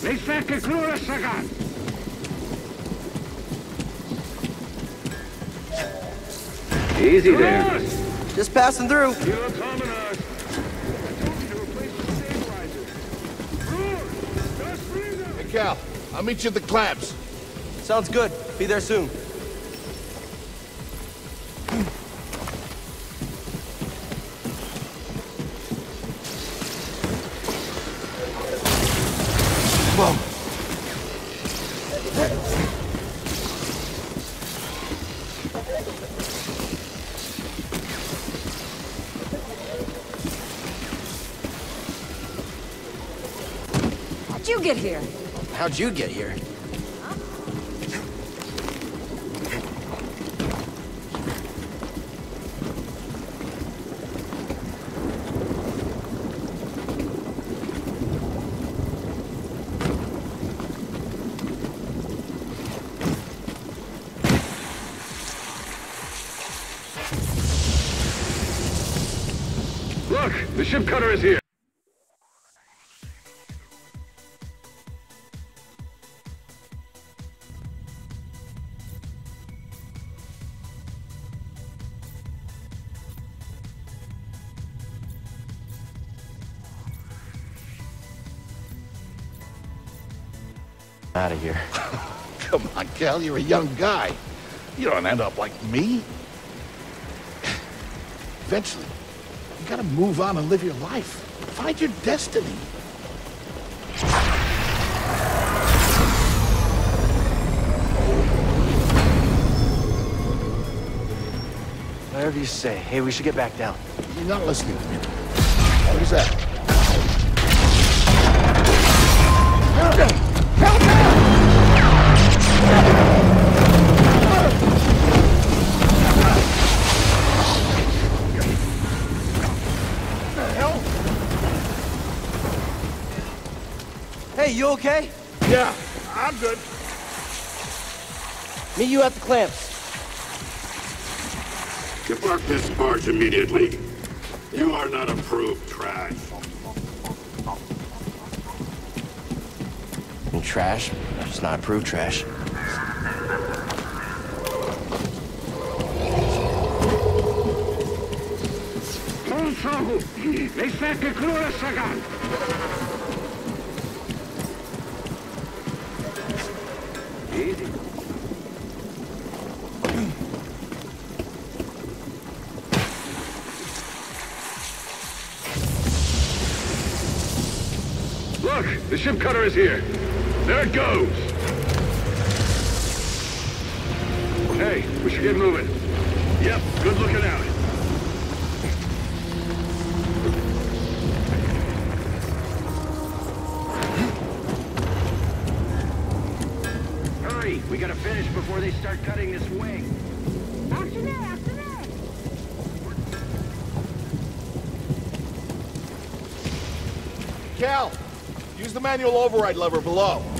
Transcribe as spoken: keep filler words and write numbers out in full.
Easy there. Just passing through. Hey, Cal. I'll meet you at the clamps. Sounds good. Be there soon. Whoa. How'd you get here? How'd you get here? Look, the ship cutter is here. Out of here. Come on, Cal. You're a young guy. You don't end up like me. Eventually, you gotta move on and live your life. Find your destiny. Whatever you say. Hey, we should get back down. You're not listening to me. What is that? Help me! Hey, you okay? Yeah, I'm good. Meet you at the clamps. Depart this barge immediately. You are not approved trash. And trash? It's not approved trash. Easy. Look, the ship cutter is here. There it goes. Hey, we should get moving. Yep, good looking out. Hurry, we gotta finish before they start cutting this wing. After there, after there. Cal, use the manual override lever below.